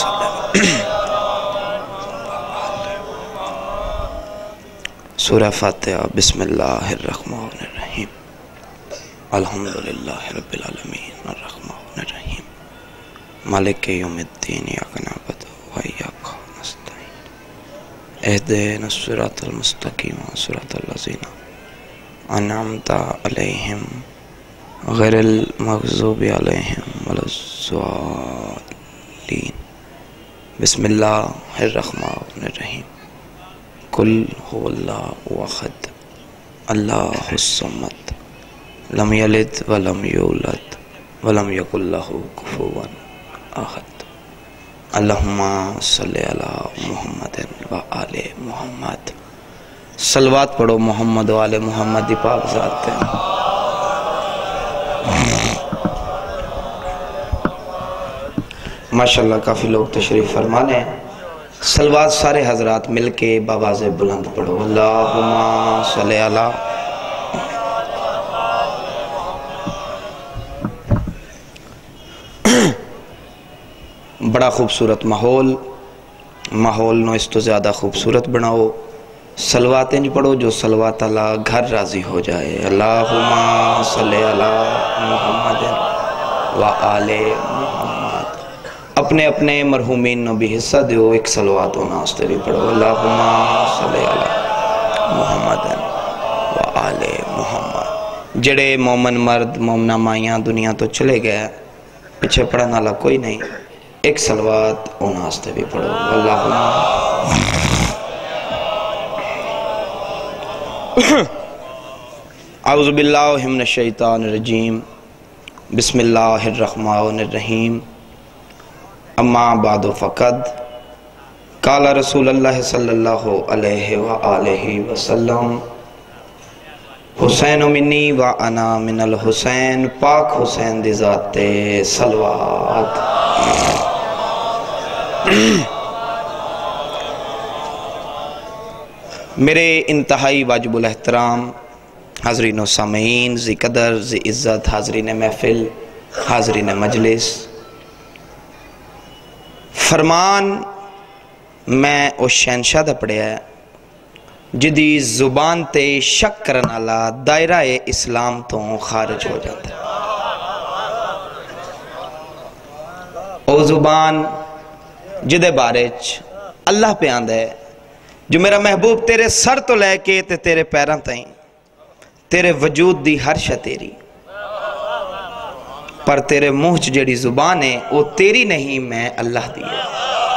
سورہ فاتحہ۔ بسم اللہ الرحمن الرحیم۔ الحمدللہ رب العالمین الرحمن الرحیم مالک یوم الدین ایاک نعبد و ایاک نستعین اہدنا الصراط المستقیم صراط الذین انعمت علیہم غیر المغضوب علیہم ولا الضالین۔ بسم اللہ الرحمن الرحیم۔ قل هو اللہ احد اللہ الصمد لم یلد ولم یولد ولم یکن لہ کفوا احد۔ اللہم صلی علی محمد و آل محمد۔ صلوات پڑھو محمد و آل محمد دی پاک ذات ہے۔ ماشاءاللہ کافی لوگ تشریف فرمانے ہیں۔ صلوات سارے حضرات مل کے بآواز بلند پڑھو۔ اللہم صلی علی۔ بڑا خوبصورت ماحول نو اس تو زیادہ خوبصورت بناؤ۔ صلواتیں نہیں پڑھو جو صلوات اللہ گھر راضی ہو جائے۔ اللہم صلی علی محمد و آل محمد۔ اپنے اپنے مرحومین نو بھی حصہ دیو، ایک صلوات و ناستے بھی پڑھو۔ اللہم صلی علی محمد و آل محمد۔ جڑے مومن مرد مومنہ مائیاں دنیا تو چلے گئے، پیچھے پڑھنا اللہ کوئی نہیں، ایک صلوات و ناستے بھی پڑھو۔ اللہم اعوذ باللہ من الشیطان الرجیم۔ بسم اللہ الرحمن الرحیم۔ اما بعد فقد قال رسول اللہ صلی اللہ علیہ وآلہ وسلم حسین منی و انا من الحسین۔ پاک حسین دی ذات صلوات۔ میرے انتہائی واجب الاحترام حاضرین و سامعین، ذی قدر ذی عزت حاضرین محفل حاضرین مجلس، فرمان میں اس شہنشاہ دا پڑھیا ہے جدی زبان تے شک کرن والا دائرہ اسلام تو خارج ہو جاتا ہے۔ او زبان جدے بارچ اللہ پہ آندہ ہے جو میرا محبوب تیرے سر تو لے کے تے تیرے پیران تائیں، تیرے وجود دی ہر شہ تیری، پر تیرے منہ جڑی زبان ہے وہ تیری نہیں، میں اللہ دی ہے۔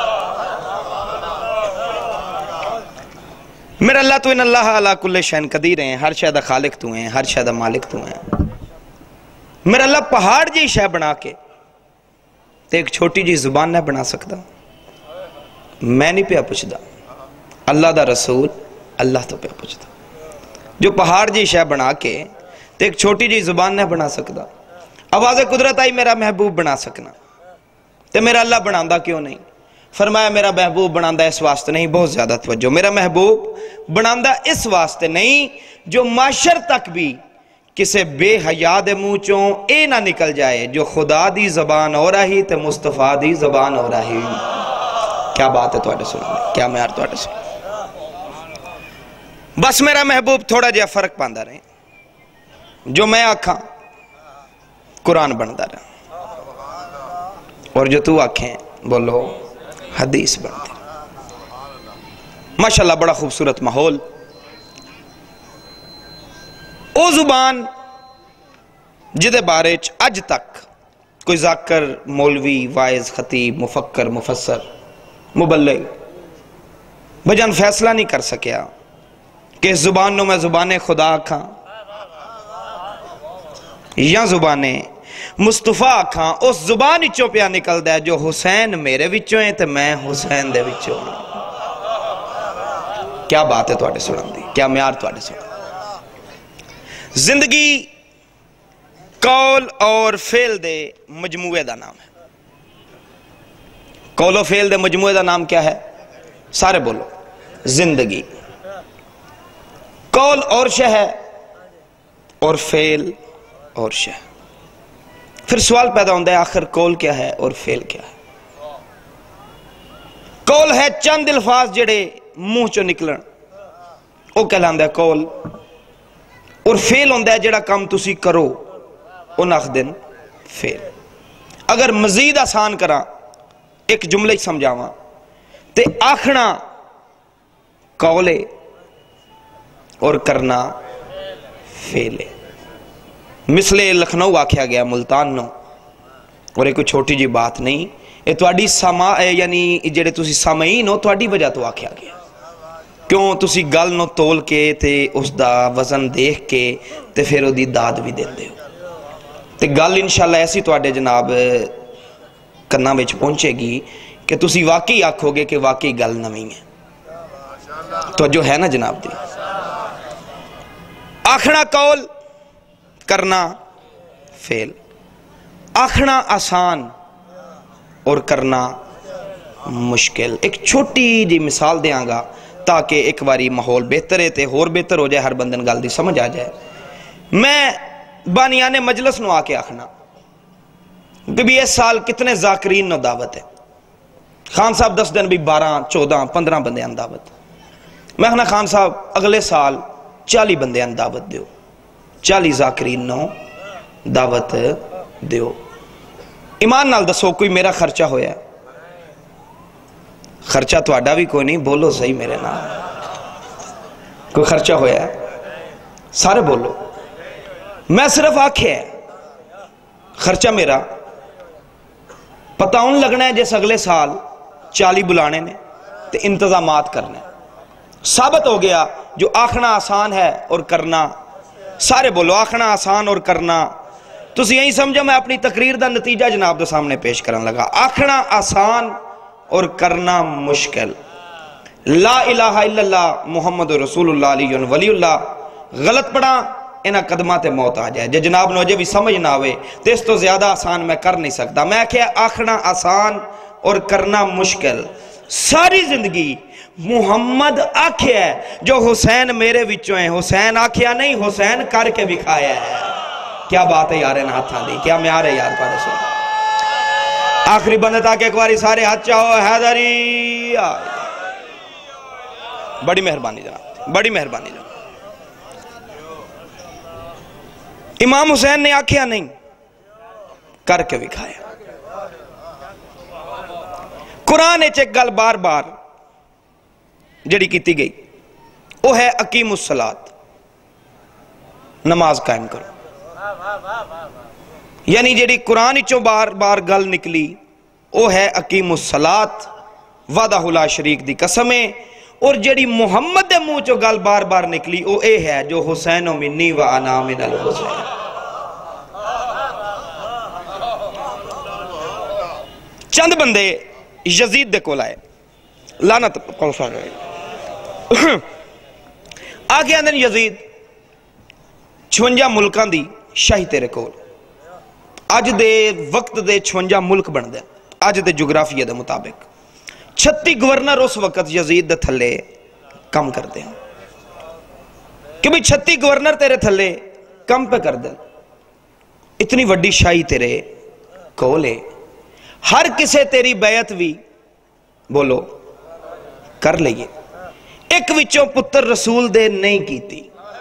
میرا اللہ تو ان اللہ علا کل شین قدیر ہیں، ہر شہ دا خالق تو ہیں، ہر شہ دا مالک تو ہیں۔ میرا اللہ پہاڑ جی شہ بنا کے تے ایک چھوٹی جی زبان نہ بنا سکتا، میں نہیں پیا پوچھدا، اللہ دا رسول اللہ تو پیا پوچھدا۔ جو پہاڑ جی شہ بنا کے تے ایک چھوٹی جی زبان نہ بنا سکتا، آواز قدرت آئی میرا محبوب بنا سکنا، تے میرا اللہ بناندہ کیوں نہیں؟ فرمایا میرا محبوب بناندہ اس واسطے نہیں، بہت زیادہ توجہ، میرا محبوب بناندہ اس واسطے نہیں جو معاشر تک بھی کسے بے حیا دے منہ چوں اے نہ نکل جائے جو خدا دی زبان ہو رہی تے مصطفیٰ دی زبان ہو رہی۔ کیا بات ہے توڑے سنیں، کیا معیار توڑے سنیں۔ بس میرا محبوب تھوڑا جہا فرق پاندہ رہے، جو میں آکھاں قرآن بندہ رہا، اور جو تو آکھیں بولو حدیث بندہ۔ ماشاءاللہ بڑا خوبصورت ماحول۔ او زبان جدے بارچ اج تک کوئی ذاکر مولوی وائز خطیب مفکر مفسر مبلغ بجان فیصلہ نہیں کر سکیا کہ اس زبان نو میں زبان خدا آکھاں یا زبان مصطفیٰ آکھاں، اس زبان اچھو پیا نکل دے جو حسین میرے وچوں ہیں تے میں حسین دے وچوں ہیں۔ کیا بات ہے توڑے سنن دی، کیا معیار توڑے سنن۔ زندگی قول اور فعل دے مجموعے دا نام ہے۔ قول و فعل دے مجموعے دا نام کیا ہے؟ سارے بولو، زندگی۔ قول اور شہ ہے اور فعل اور شہ۔ پھر سوال پیدا ہوندہ ہے آخر قول کیا ہے اور فعل کیا ہے؟ قول ہے چند الفاظ جڑے منہ چو نکلن وہ کہلاندہ ہے قول، اور فعل ہوندہ ہے جڑا کام تسی کرو ان آخ دن فعل۔ اگر مزید آسان کرا ایک جملے سمجھاواں تے آخنا قولے اور کرنا فعلے۔ مثل لکھنؤ آکھیا گیا ملتان نو، اور ایک کوئی چھوٹی جی بات نہیں، یہ تواڈی یعنی جڑے تسی سامعین ہو تواڈی وجہ تو آکھیا گیا، کیوں تسی گل نو تول کے تے اس دا وزن دیکھ کے تے پھر او دی داد بھی دین دے ہو تے گل انشاءاللہ ایسی تواڈے جناب کناں وچ پہنچے گی کہ تسی واقعی آکھو گے کہ واقعی گل نویں ہے۔ تو جو ہے نا جناب دی، آخنا قول کرنا فعل، آخنا آسان اور کرنا مشکل۔ ایک چھوٹی جی مثال دیاں گا تاکہ ایک باری ماحول بہتر ہے تے اور بہتر ہو جائے، ہر بندن گل دی سمجھ آ جائے۔ میں بانیان مجلس نو آکے آخنا کہ بھی اس سال کتنے ذاکرین نو دعوت ہے؟ خان صاحب 10 دن بھی 12 14 15 بندے ان دعوت۔ میں کہنا خان صاحب اگلے سال 40 بندے ان دعوت دیو، 40 ذاکرین نو دعوت دیو۔ ایمان نال دسو کوئی میرا خرچہ ہویا ہے؟ خرچہ تو آڈا بھی کوئی نہیں، بولو صحیح میرے نام، کوئی خرچہ ہویا ہے؟ سارے بولو۔ میں صرف آکھے ہے خرچہ میرا پتہ ان لگنا ہے جیسے اگلے سال 40 بلانے نے تے انتظامات کرنے۔ ثابت ہو گیا جو آخنا آسان ہے اور کرنا، سارے بولو آخنا آسان اور کرنا۔ تسی یہی سمجھو میں اپنی تقریر دا نتیجہ جناب دے سامنے پیش کرن لگا۔ آخنا آسان اور کرنا مشکل۔ لا الہ الا اللہ محمد رسول اللہ علیہ ولی اللہ غلط پڑھا انہا قدمات موت آ جائے۔ جناب نوجہ بھی سمجھ نہ ہوئے تو اس تو زیادہ آسان میں کر نہیں سکتا۔ میں کہا آخنا آسان اور کرنا مشکل۔ ساری زندگی محمد آکھیا ہے جو حسین میرے وچوں ہیں، حسین آکھیا نہیں، حسین کر کے بکھایا ہے۔ کیا بات ہے یار ان ہاتھاں دی، کیا معیار ہے یار پڑھے سو۔ آخری بندہ تاکہ ایک باری سارے ہاتھ چاہو حیدری۔ بڑی مہربانی جناب، بڑی مہربانی جناب۔ امام حسین نے آکھیا نہیں، کر کے بکھایا۔ قرآن ایک گل بار بار جڑی کیتی گئی وہ ہے اقیم الصلاۃ، نماز قائم کرو۔ یعنی جڑی قرآن چو بار بار گل نکلی وہ ہے اقیم الصلاۃ، وحدہ لا شریک دی قسمیں، اور جڑی محمد دے منہ چو گل بار بار نکلی وہ اے ہے جو حسین منی و انا من الحسین۔ چند بندے یزید دے کول آئے، لعنت پہنچا گئے۔ آگے اندر یزید 56 ملکان دی شاہی تیرے کول، آج دے وقت دے 56 ملک بن دے، آج دے جغرافیہ دے مطابق 36 گورنر اس وقت یزید دے تھلے کم کر دے، کہ بھی 36 گورنر تیرے تھلے کم پہ کر دے۔ اتنی وڈی شاہی تیرے کولے، ہر کسے تیری بیعت بھی بولو کر لئیے، ایک وچوں پتر رسول دے نہیں کیتی،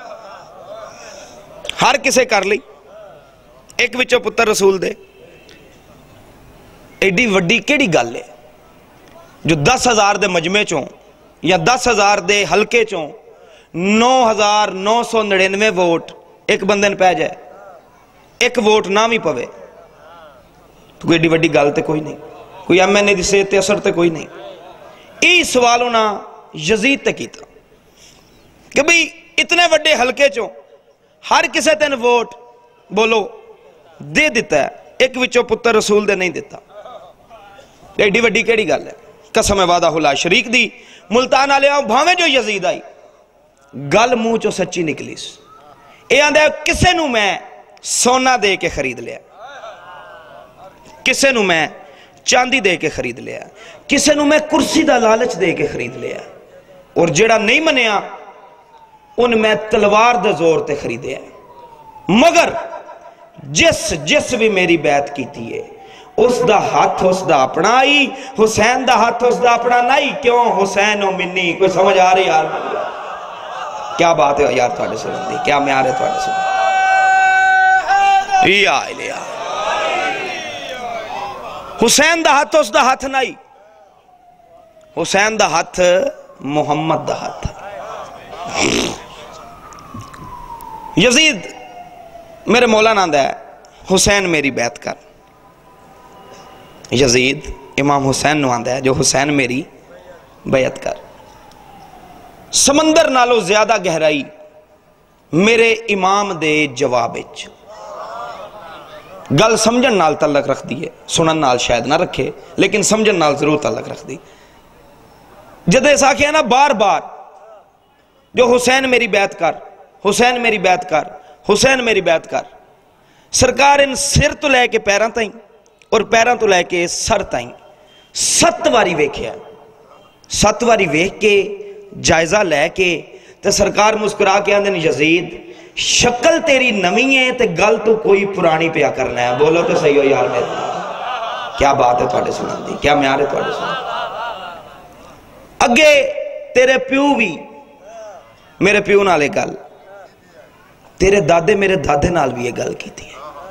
ہر کسے کر لی، ایک وچوں پتر رسول دے۔ ایڈی وڈی کیڑی گل ہے جو 10,000 دے مجمع چوں یا 10,000 دے حلقے چوں 9,999 ووٹ ایک بندن پہ جائے، ایک ووٹ نہ بھی پوے، تو کوئی ایڈی وڈی گل تے کوئی نہیں، کوئی ایم این اے دی صحت تے اثر تے کوئی نہیں۔ ای سوالوں نہ یزید تے کیتا کہ بھئی اتنے وڈے حلقے چوں ہر کسے تین ووٹ بولو دے دیتا ہے، ایک وچوں پتر رسول دے نہیں دیتا۔ ایڈی وڈی کیڑی گل ہے؟ قسم وعدہ لا شریک دی ملتان آلے آؤں بھاویں جو یزید آئی گل منہ چو سچی نکلیس۔ اے آندھے کسے نو میں سونا دے کے خرید لیا، کسے نو میں چاندی دے کے خرید لیا، کسے نو میں کرسی دا لالچ دے کے خرید لیا، اور جڑا نہیں منیا ان میں تلوار دے زور تے خریدے ہیں۔ مگر جس بھی میری بیعت کیتی ہے اس دا ہاتھ اس دا اپنا آئی، حسین دا ہاتھ اس دا اپنا نہیں، کیوں حسین و منی، کوئی سمجھ آ رہی یار؟ کیا بات ہے یار تھوڑے سنن دی، کیا معیار ہے تھوڑے سنن یا الیا حسین دا ہاتھ اس دا ہاتھ نہیں، حسین دا ہاتھ محمد دا ہاتھ۔ یزید میرے مولا ناندہ ہے حسین میری بیعت کر، یزید امام حسین نواندہ ہے جو حسین میری بیعت کر۔ سمندر نالو زیادہ گہرائی میرے امام دے جوابچ، گل سمجھن نال تعلق رکھ دیئے، سنن نال شاید نہ رکھے لیکن سمجھن نال ضرور تعلق رکھ دی۔ جدے ساکھے نا بار بار جو حسین میری بیعت کر، حسین میری بیعت کر، حسین میری بیعت کر، سرکار ان سر تو لے کے پیران تائیں اور پیران تو لے کے سر تائیں 7 واری ویکھیا، 7 واری ویکھ کے جائزہ لے کے تے سرکار مسکرا کے آندھن یزید شکل تیری نویں ہے تے گل تو کوئی پرانی پیا کرنا ہے، بولو تو صحیح ہو یار میرے۔ کیا بات ہے تھوڑے سنن دی، کیا معیار ہے تھوڑے سنن۔ اگے تیرے پیو بھی میرے پیو نالے گل، تیرے دادے میرے دادے نال بھی یہ گل کی تھی،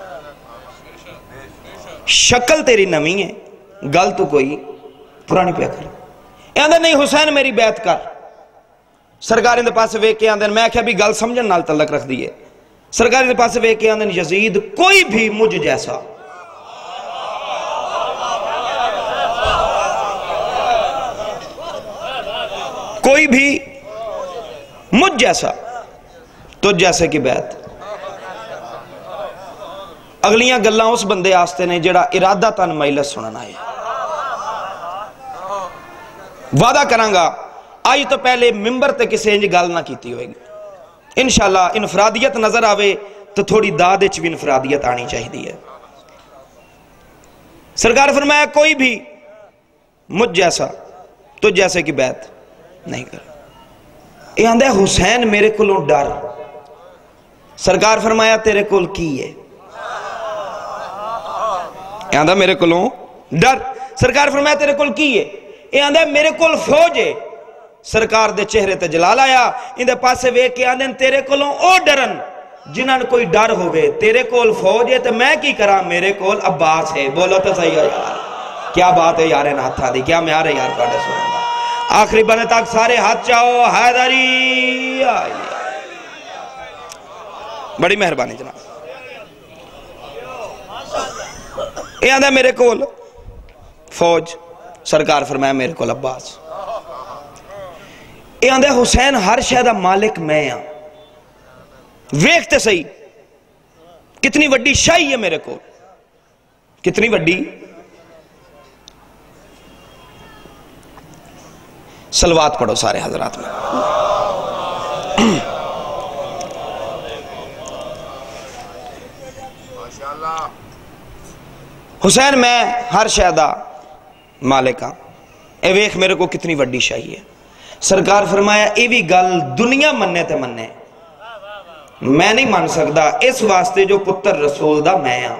شکل تیری نویں ہے گل تو کوئی پرانی پیا کر۔ اندر نہیں حسین میری بیعت کر، سرکار اندر پاس ویک کے اندر میں کیا بھی گل سمجھن نال تعلق رکھ دیئے، سرکار اندر پاس ویک کے اندر یزید کوئی بھی مجھ جیسا کوئی بھی مجھ جیسا تو جیسے کی بیعت۔ اگلیاں گلاں اس بندے آستے نے جڑا ارادہ تن مجلس سنن آئے، وعدہ کرانگا آئی تو پہلے ممبر تے کسے انج گل نہ کیتی ہوئے گی، انشاءاللہ انفرادیت نظر آوے تو تھوڑی دادچ بھی انفرادیت آنی چاہی دی ہے۔ سرکار فرمایا کوئی بھی مجھ جیسا تو جیسے کی بیعت نہیں کر۔ یہ آندھے حسین میرے کلوں ڈر، سرکار فرمایا تیرے کل کی ہے، یہ آندھا میرے کلوں ڈر، سرکار فرمایا تیرے کل کی ہے، یہ آندھا میرے کل فوج ہے، سرکار دے چہرے تے جلال آیا، اندھے پاسے وے کے آندھیں تیرے کلوں او ڈرن جنہاں کوئی ڈر ہوئے، تیرے کول فوج ہے تو میں کی کرا، میرے کول عباس ہے، بولو تو صحیح ہے یار۔ کیا بات ہے یار ہاتھا دی، کیا معیار ہے یار پاڑے سنن دا۔ آخری بنے تک سارے ہاتھ چاہو، حیدری آئی، بڑی مہربانی جناب۔ یہ آندھا میرے کول فوج، سرکار فرمایا میرے کول عباس۔ یہ آندھا حسین ہر شہدہ مالک میں ہاں، ویکھتے صحیح کتنی وڈی شاہی ہے میرے کول، کتنی وڈی۔ صلوات پڑھو سارے حضرات میں۔ حسین میں ہر شہدہ مالک ہاں، اے ویکھ میرے کو کتنی وڈی شاہی ہے۔ سرکار فرمایا اے بھی گل دنیا مننے تے مننے، میں نہیں مان سکتا، اس واسطے جو پتر رسول دا میں ہاں۔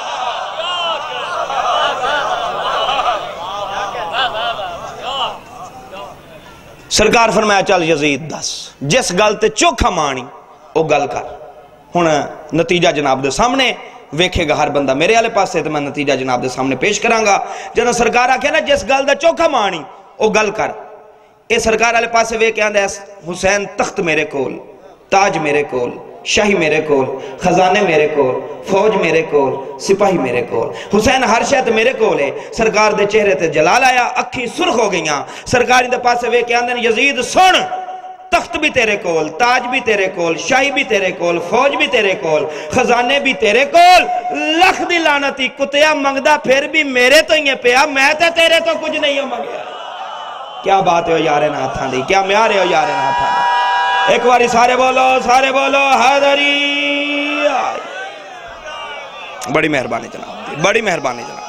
سرکار فرمایا چل یزید دس، جس گل تے چوکھا مانی او گل کر۔ ہن نتیجہ جناب دے سامنے ویکھے گا ہر بندہ، میرے والے پاس سے تو میں نتیجہ جناب دے سامنے پیش کرانگا۔ جنہوں سرکار آکھے نا جس گل دا چوکھا مانی او گل کر، اے سرکار والے پاس سے ویکھے آندھا حسین تخت میرے کول، تاج میرے کول، شاہی میرے کول، خزانے میرے کول، فوج میرے کول، سپاہی میرے کول، حسین ہر شہد میرے کول ہے۔ سرکار دے چہرے تے جلال آیا، اکھی سرخ ہو گئیاں۔ سرکار دے پاس سے ویکھے آندھن یزید سن، تخت بھی تیرے کول، تاج بھی تیرے کول، شاہی بھی تیرے کول، فوج بھی تیرے کول، خزانے بھی تیرے کول، لکھ دی لعنتی کتیا منگدہ پھر بھی میرے تو ہی پیا، میں تے تیرے تو کچھ نہیں ہو مگیا۔ کیا بات ہے یارے ناتھاں دی، کیا معیار ہے یارے ناتھاں دی۔ ایک باری سارے بولو حیدری آئی۔ بڑی مہربانی جناب دی، بڑی مہربانی جناب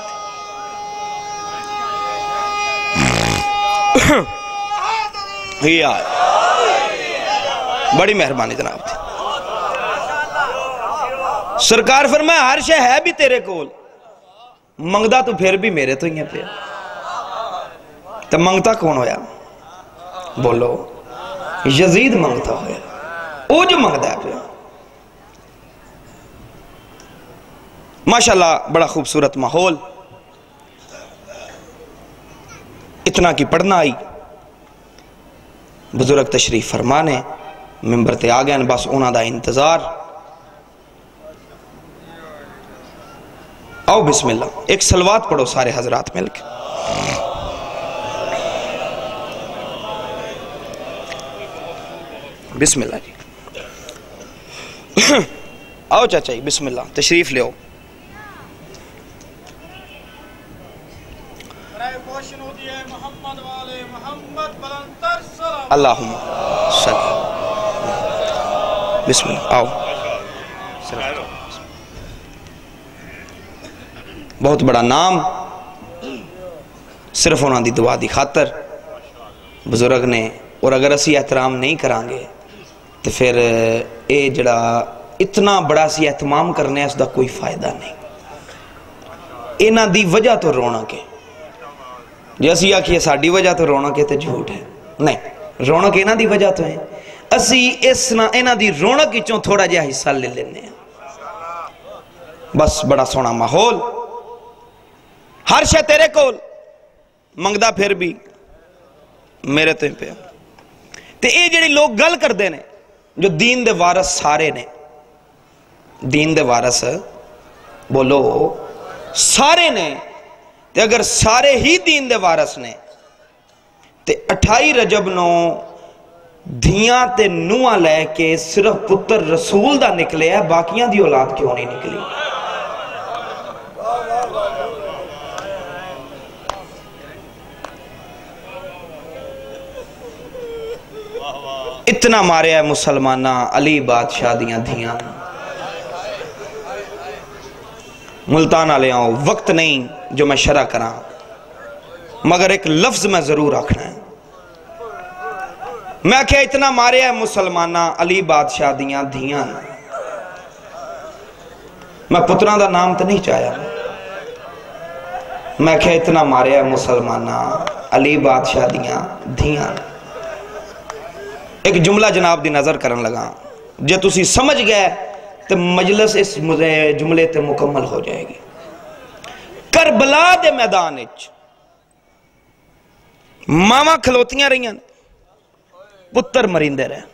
دی، یہ آئی، بڑی مہربانی جناب دی۔ سرکار فرمایا ہر شے ہے بھی تیرے کول، منگدا تو پھر بھی میرے تو ہی ہے پہ، تو منگتا کون ہویا؟ بولو یزید منگتا ہویا، وہ جو منگتا ہے پہ۔ ماشاءاللہ بڑا خوبصورت ماحول، اتنا کی پڑھنا آئی، بزرگ تشریف فرمانے ممبر تے آگئے، بس انہاں دا انتظار۔ آؤ بسم اللہ، ایک صلوات پڑھو سارے حضرات مل کے۔ بسم اللہ جی، آؤ چاچا جی، بسم اللہ تشریف لے آؤ۔ اللہم صلی، بسم اللہ، آؤ۔ بہت بڑا نام، صرف انہاں دی دعا دی خاطر بزرگ نے، اور اگر اسی احترام نہیں کرانگے تو پھر اے جڑا اتنا بڑا سی احتمام کرنے اس دا کوئی فائدہ نہیں۔ انہاں دی وجہ تو رونا کے، جیسی آکھیے ساڑی وجہ تو رونا کے تے جھوٹ ہے، نہیں، رونا کے انہاں دی وجہ تو ہیں، اسی انہاں دی رونا کی چون تھوڑا جہا حصہ لے لینے ہیں۔ بس بڑا سونا ماحول، ہر شے تیرے کول، منگدہ پھر بھی میرے تو پہ۔ تے اے جڑی لوگ گل کر دینے جو دین دے وارث سارے نے، دین دے وارث بولو سارے نے، تے اگر سارے ہی دین دے وارث نے تے 28 رجب نو دھیاں تے نوہ لے کے صرف پتر رسول دا نکلے ہے، باقیاں دی اولاد کیوں نہیں نکلی؟ اتنا مارے ہے مسلمانہ علی بادشاہ دیاں دھیاں، ملتان آلے آؤ، وقت نہیں جو میں شرح کراں، مگر ایک لفظ میں ضرور رکھنا ہے۔ میں کہا اتنا مارے ہے مسلمانہ علی بادشاہ دیاں دھیاں، میں پتران دا نام تو نہیں چاہیا، میں کہا اتنا مارے ہے مسلمانہ علی بادشاہ دیاں دھیاں۔ ایک جملہ جناب دی نظر کرن لگا، جے تسی سمجھ گئے تو مجلس اس جملے تے مکمل ہو جائے گی۔ کربلا دے میدان اچ ماما کھلوتیاں رہیاں، پتر مریندے رہے،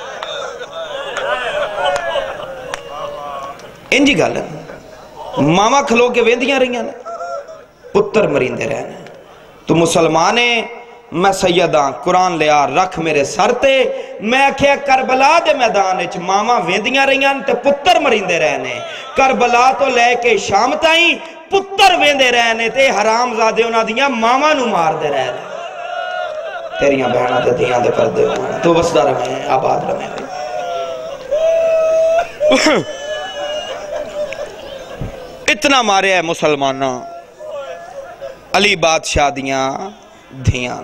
انجی گل ہے، ماما کھلو کے ویندیاں رہیاں، پتر مریندے رہے۔ تو مسلمانے میں سیداں قرآن لیا رکھ میرے سرتے، میں کہا کربلا دے میدان اچ ماما ویندیاں رہیاں تے پتر مریندے رہنے، کربلا تو لے کے شام تائیں پتر ویندے رہنے تے حرام زادے انہاں دیاں ماما نو مار دے رہنے۔ تیریاں بہنہ تے دھیاں دے پردے ہونا تو وسدہ رہے آباد رہے۔ اتنا مارے ہے مسلمانہ علی بادشاہ دیاں دھیاں۔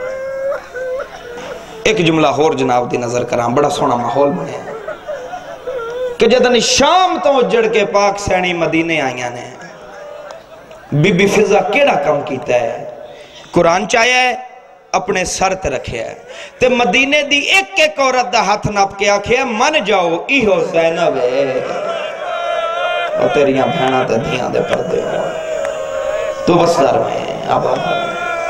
ایک جملہ اور جناب دی نظر کرام، بڑا سونا ماحول بنے کہ جدن شام تو اجڑ کے پاک سینی مدینے آئیاں نے، بی بی فضا کیڑا کم کیتا ہے؟ قرآن چاہیا ہے اپنے سر تے رکھیا ہے، تے مدینے دی ایک ایک عورت دا ہاتھ ناپ کے آکھیا من جاؤ ایہو زینب ہے، اور تیریاں بہنہ تے دھیاں دے پردے ہو تو بس در میں آباد میں۔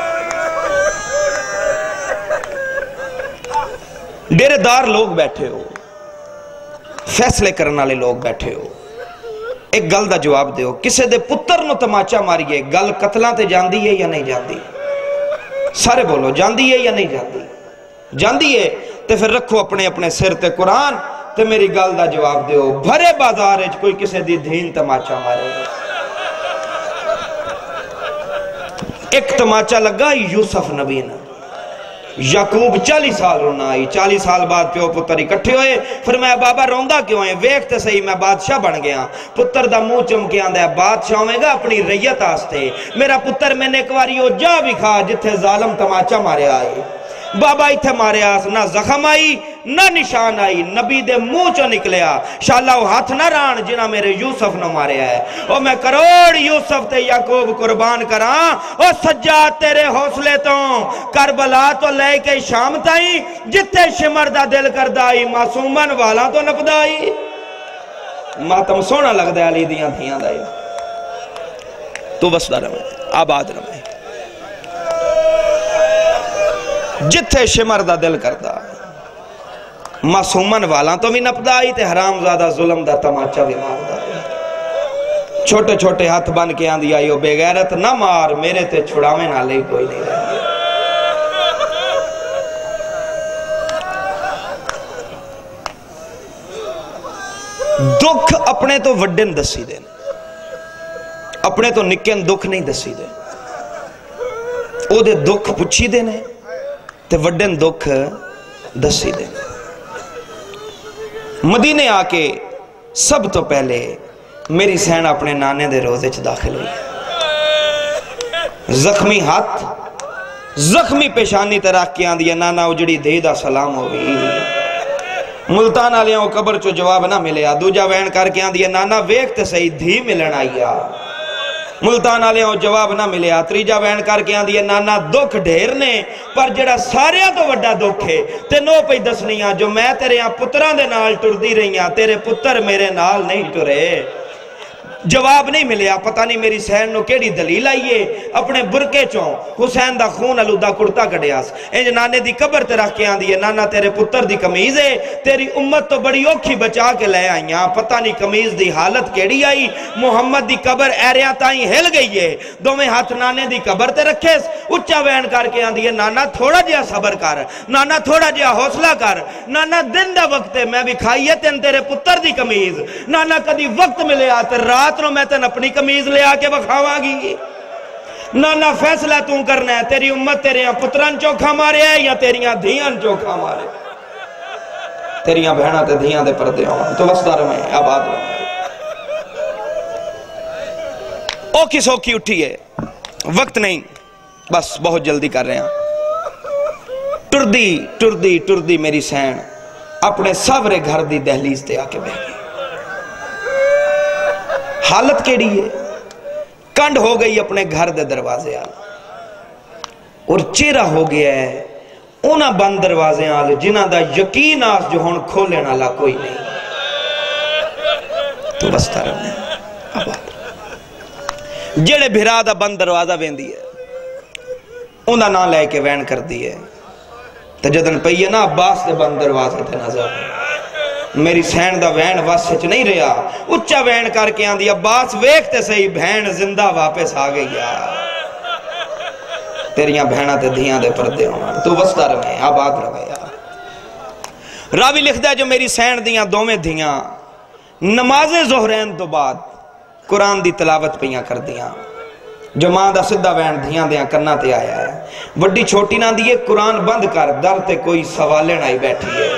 ڈیرے دار لوگ بیٹھے ہو، فیصلے کرنے والے لوگ بیٹھے ہو، ایک گل دا جواب دے ہو، کسے دے پتر نو تماچا ماریے، گل قتلاں تے جاندی ہے یا نہیں جاندی؟ سارے بولو جاندی ہے یا نہیں جاندی؟ جاندی ہے تے پھر رکھو اپنے اپنے سر تے قرآن تے میری گل دا جواب دے ہو، بھرے بازار اچ کوئی کسے دی دھین تماچا مارے۔ ایک تماچا لگا یوسف نبی نے، یعقوب 40 سال رونا آئی، 40 سال بعد پیو پتر اکٹھے ہوئے، پھر میں بابا روندہ کیوں ہیں؟ ویکھتے صحیح میں بادشاہ بن گیا، پتر دا منہ چمکے آندہ ہے بادشاہ میں گا اپنی ریت آستے، میرا پتر میں نے ایک واری ہو جا بھی کھا جتھے ظالم تماچا مارے آئے، بابا ایتھے مارے آس نہ زخم آئی نہ نشان آئی نبی دے منہ چو نکلیا شالا وہ ہاتھ نہ ران جنہ میرے یوسف نہ مارے ہے او میں کروڑ یوسف تے یعقوب قربان کران او سجاد تیرے حوصلے تو کربلا تو لے کے شام تائی جتے شمر دا دل کردائی معصومن والا تو نپدائی ماتم سونا لگ دے علی دیاں تھیاں دائی تو بس دا رمائے آباد رمائے جتھے شمر دا دل کردا معصومن والا تو بھی نپدائی تے حرام زادہ ظلم دا تماچا بھی مار دا چھوٹے چھوٹے ہاتھ بن کے آن دیا یو بے غیرت نہ مار میرے تے چھڑاویں نہ لے کوئی نہیں رہا دکھ اپنے تو وڈن دسی دے اپنے تو نکن دکھ نہیں دسی دے او دے دکھ پچھی دینے تے وڈن دکھ دسی دے مدینے آکے سب تو پہلے میری سین اپنے نانے دے روزے چھ داخل ہوئی زخمی ہاتھ زخمی پیشانی تراک کی آن دیا نانا اجڑی دے دا سلام ہوئی ملتان آلیاں قبر چو جواب نہ ملیا دوجہ وین کر کے آن دیا نانا ویکت صحیح دھی ملن آئیا ملتان آلیاں جواب نہ ملیا تریجہ وین کر کے آن دیا نانا دکھ ڈھیرنے پر جڑا ساریاں تو وڈا دکھ ہے تے نو پہ دسنیاں جو میں تیرے یہاں پتران دے نال ٹر دی رہیاں تیرے پتر میرے نال نہیں ٹرے جواب نہیں ملیا پتہ نہیں میری سین نو کیڑی دلیل آئیے اپنے برکے چوں حسین دا خون علودہ کرتا کڑیاس انج نانے دی قبر تے رکھ کے آن دیئے نانا تیرے پتر دی کمیز ہے تیری امت تو بڑی اوکھی بچا کے لے آئیاں پتہ نہیں کمیز دی حالت کیڑی آئی محمد دی قبر ایریاں تائیں ہل گئی ہے دو میں ہاتھ نانے دی قبر تے رکھیس اچھا وین کر کے آن دیئے نانا تھوڑا جیا صبر کر نانا تھوڑا جیا حوصلہ کر نانا دن دا وقت ہے میں بھی کھائیے تین تیرے پتر دی کمیز نانا کدی وقت ملے آتے رات نو میں تن اپنی کمیز لے آکے بکھاوا گی نانا فیصلہ توں کرنا ہے تیری امت تیرے یہاں پتران چوکھا مارے ہے یا تیری یہاں دھیان چوکھا مارے تیری یہاں بہنہ تے دھیان دے پردے ہوں تو وسدار میں آباد رہے او کس ہوکی اٹھی ہے وقت نہیں بس بہت جلدی کر رہے ہیں ٹردی میری سین اپنے سورے گھر دی دہلیز تے آکے بہ گئی حالت کیڑی ہے کنڈ ہو گئی اپنے گھر دے دروازے آل اور چہرہ ہو گیا ہے اونا بند دروازے آل جنہ دا یقین آس جو ہون کھولے نہ لا کوئی نہیں تو بس تارا میں جڑے بھرا دا بند دروازہ بیندی ہے اونا نہ لے کے وین کر دی ہے تو جدن پہیے نا عباس دے بند دروازے تھے نظر میری سین دا وین واسے چ نہیں رہا اچھا وین کر کے آن دی عباس ویکھتے صحیح بہن زندہ واپس آ گئی تیریاں بہنہ تے دھیاں دے پردے ہونا تو وسطہ رہے آباد رہے راوی لکھ دے جو میری سین دیاں دومیں دھیاں نماز ظہرین تو بعد قرآن دی تلاوت پیاں کر دیاں جو ماں دا صدہ وین دھیاں دیاں کرنا تے آیا ہے وڈی چھوٹی نہ دیئے قرآن بند کر در تے کوئی سوالے نہ ہی بیٹھی ہے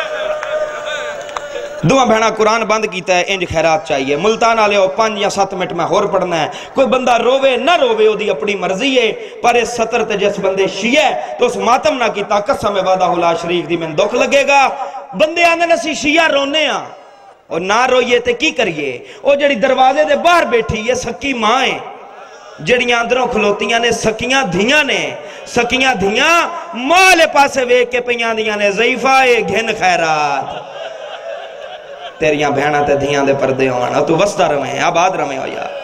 دعا بہنا قرآن بند کیتا ہے انج خیرات چاہیے ملتان آلے ہو 5 یا 7 منٹ میں ہور پڑھنا ہے کوئی بندہ روے نہ روے ہو دی اپنی مرضی ہے پر اس سطر تے جس بندے شیعہ ہے تو اس ماتم نہ کیتا قسم وعدہ اللہ شریف دی میں دکھ لگے گا بندے آنے نسی شیعہ رونے ہاں اور نہ روئیے تے کی کریے او جڑی دروازے دے باہر بیٹھی یہ سکی مائیں جڑیاں اندروں کھلوتیاں نے سکیاں دھیاں مالے پاسے ویک کے پیاں دیاں نے ضعیفہ گھن خیرات تیریاں بہنہ تے دھیاں دے پردے ہونا تو وسطہ رہے آباد رہے ہو یا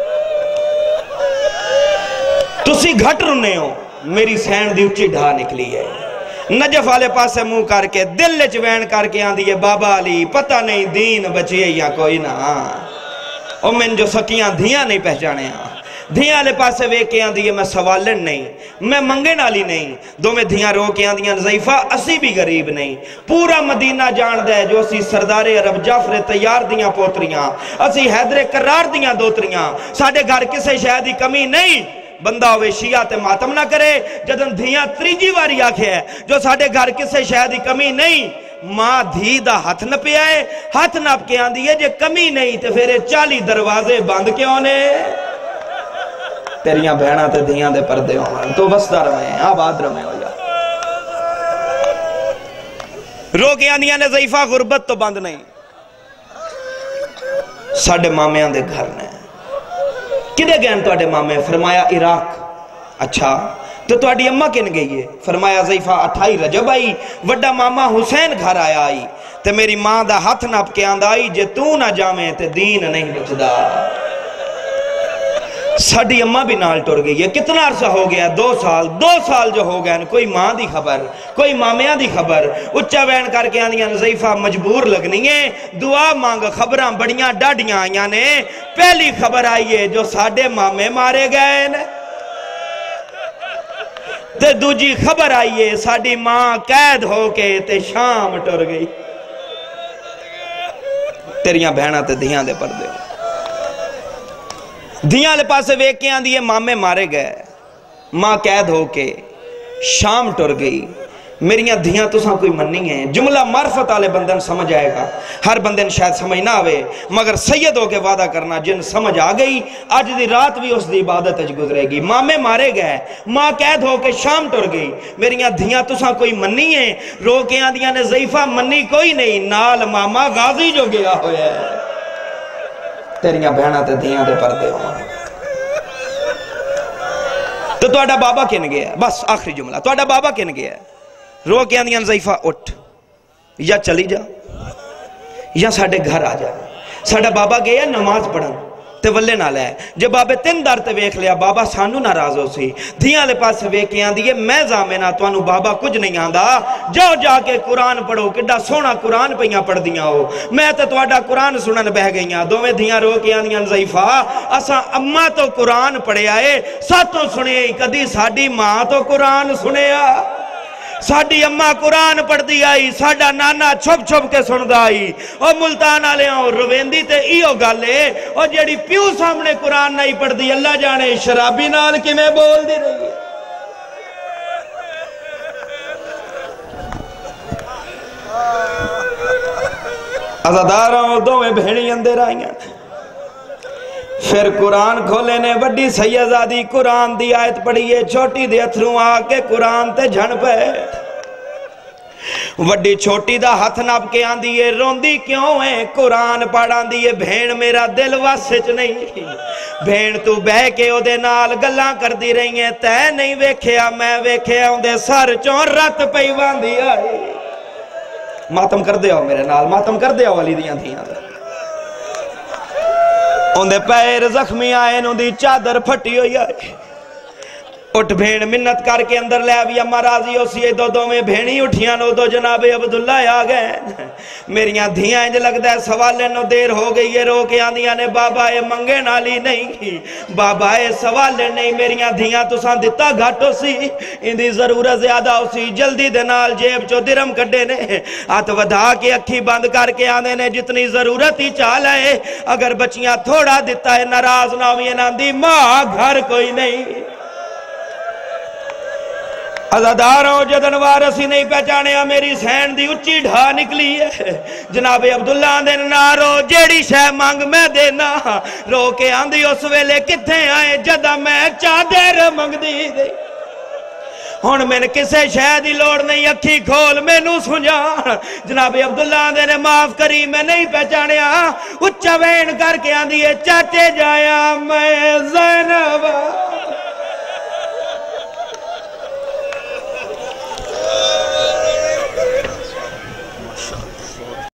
تسی گھٹ رنے ہو میری سین دی اچھی ڈھا نکلی ہے نجف والے پاسے منہ کر کے دل لچ وین کر کے آن دیئے بابا علی پتہ نہیں دین بچیے یا کوئی نہ او من جو سکیاں دھیاں نہیں پہچانے ہیں دھیاں لے پاسے وے کے آن دیئے میں سوالن نہیں میں منگے نالی نہیں دو میں دھیاں رو کے آن دیاں ضعیفہ اسی بھی غریب نہیں پورا مدینہ جان دے جو اسی سردار عرب جعفر تیار دیاں پوتریاں اسی حیدر قرار دیاں دوتریاں ساڑھے گھر کسے شہدی کمی نہیں بندہ ہوئے شیعہ تے ماتم نہ کرے جدن دھیاں تریجی واری آکھے ہے جو ساڑھے گھر کسے شہدی کمی نہیں ماں دھی دا ہاتھ نہ پہ آئے ہاتھ نہ پہ آن دیئے جے کمی نہیں تے پھر 40 دروازے بند کیوں نے تیریاں بہنہ تے دھیاں دے پردے ہونا تو وسطہ رہے ہیں آباد رہے ہو یا رو کے آندیاں نے ضعیفہ غربت تو بند نہیں، ساڑھے مامیاں دے گھر نے کدے گئن تو آڑے مامے؟ فرمایا عراق۔ اچھا تو آڑی اممہ کن گئی ہے؟ فرمایا ضعیفہ 28 رجب آئی، وڈا ماما حسین گھر آیا آئی تے میری ماں دا ہاتھ نپ کے آندہ آئی جے تو نہ جامے تے دین نہیں بچدا۔ ساڑی اممہ بھی نال ٹور گئی ہے۔ کتنا عرصہ ہو گیا؟ 2 سال۔ 2 سال جو ہو گئے کوئی ماں دی خبر، کوئی مامیاں دی خبر۔ اچھا وین کر کے آندیاں ضعیفہ مجبور لگنی ہے، دعا مانگ، خبراں بڑیاں ڈاڑیاں آئیاں نے۔ پہلی خبر آئیے جو ساڑے مامے مارے گئے نے، تے دوجی خبر آئیے ساڑی ماں قید ہو کے تے شام ٹور گئی۔ تیریاں بہنہ تے دھیاں دے پردے ہو، دھیاں لے پاسے ویکیاں دیئے مامے مارے گئے، ماں قید ہو کے شام ٹور گئی۔ میریاں دھیاں تو ساں کوئی مننی ہیں، جملہ معرفت آلے بندن سمجھ آئے گا، ہر بندن شاید سمجھ نہ آوے، مگر سید ہو کے وعدہ کرنا جن سمجھ آگئی آج دی رات بھی اس دی عبادت اج گزرے گی۔ مامے مارے گئے، ماں قید ہو کے شام ٹور گئی، میریاں دھیاں تو ساں کوئی مننی ہیں، رو کے آندیاں نے ضعیفہ مننی کوئی نہیں، نال ماما غازی جو گیا ہویا ہے۔ تیریاں بہنہ تے دھیاں دے پردے ہوں۔ تو توڑا بابا کن گیا ہے؟ بس آخری جملہ، توڑا بابا کن گیا ہے؟ رو کے آندیاں ضعیفہ اٹھ، یا چلی جا یا ساڑھے گھر آ جا۔ ساڑھا بابا گیا نماز پڑھن تے ولے نہ لے، جب بابے 3 دار تے ویکھ لیا بابا سانو ناراض ہو سی، دھیاں لے پاس ویکھ کے آندیے میں زامنہ تو انو بابا کچھ نہیں آندہ، جاؤ جا کے قرآن پڑھو، کڈا سونا قرآن پہیاں پڑھ دیاں ہو، میں تے توڑا قرآن سنن بہ گئیاں۔ دو میں دھیاں رو کے آندیاں ضعیفہ اساں اممہ تو قرآن پڑھے آئے، ساتوں سنے کدی ساڑی ماں تو قرآن سنے آ، ساڑی اممہ قرآن پڑھ دی آئی، ساڑا نانا چھپ چھپ کے سن دا آئی، اور ملتان آلے اور رویندی تے ایو گالے، اور جیڑی پیو سامنے قرآن نہیں پڑھ دی اللہ جانے شرابی نال کی میں بول دی رہی ہے۔ عزاداراں دو میں بھیڑی اندر آئیاں، پھر قرآن کھولے نے وڈی سیدزادی قرآن دی آیت پڑھیے، چھوٹی دے اتھروں آکے قرآن تے جھن پہ، وڈی چھوٹی دا ہاتھ ناب کے آن دیئے روندی کیوں ہے قرآن پڑھان دیئے بھین میرا دل واسچ نہیں، بھین تو بہ کے او دے نال گلاں کر دی رہی ہیں، تے نہیں ویکھیا میں ویکھیا ہوں دے سر چون رت پیوان دی آئی۔ ماتم کر دے ہو میرے نال، ماتم کر دے ہو والی دیاں تھیاں دے، اندے پیر زخمی آئے ان دی چادر پھٹی ہوئی آئے، اٹھ بھین منت کر کے اندر لے آوی اما راضی ہو سی دو میں بھینی اٹھیاں نو دو جناب عبداللہ آگئے، میریاں دھیاں انج لگتا ہے سوالے نو دیر ہو گئی ہے، رو کے آندیاں نے بابا اے منگے نالی نہیں کی، بابا اے سوالے نہیں، میریاں دھیاں تو ساں دیتا گھٹ ہو سی، ان دی ضرورت زیادہ ہو سی، جلدی دنال جیب چو درم کڑے نے، آت ودھا کے اکھی بند کر کے آندے نے جتنی ضرورت ہی چال ہے، اگر بچیاں تھوڑا دیتا ہے ناراض نہ ہوئی ناندی ماں گھر کوئی نہیں۔ عزاداراں جدن وارسی نہیں پہچانے میری سین دی اچھی ڈھا نکلی ہے، جناب عبداللہ دے نارو جیڑی شے مانگ میں دینا، رو کے آندھی اس ویلے کتھے آئے جدہ میں چادر مانگ دی دے، ہون میں نے کسے شے دی لوڑ نہیں اکھی کھول میں نو سنجان، جناب عبداللہ دے نے معاف کری میں نہیں پہچانے اچھا وین کر کے آندھی چاچے جایا میں زینب